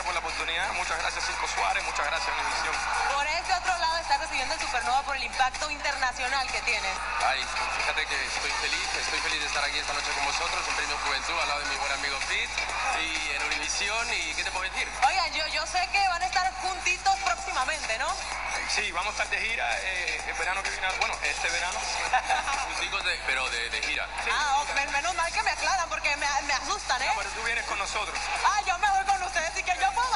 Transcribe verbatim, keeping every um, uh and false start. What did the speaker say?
gracias por la oportunidad, muchas gracias Cinco Suárez, muchas gracias Univisión. Por este otro lado está recibiendo el Supernova por el impacto internacional que tiene. Ay, fíjate que estoy feliz, estoy feliz de estar aquí esta noche con vosotros, en Premio Juventud, al lado de mi buen amigo Pete, y en Univisión, y ¿qué te puedo decir? Oigan, yo, yo sé que van a estar juntitos próximamente, ¿no? Sí, vamos a estar de gira eh, el verano que viene, bueno, este verano. Junticos de, pero de, de gira. Sí. Ah, ok, menos mal que me aclaran porque me, me asustan, ¿eh? No, pero tú vienes con nosotros. Ah, yo me voy con ustedes y que yo puedo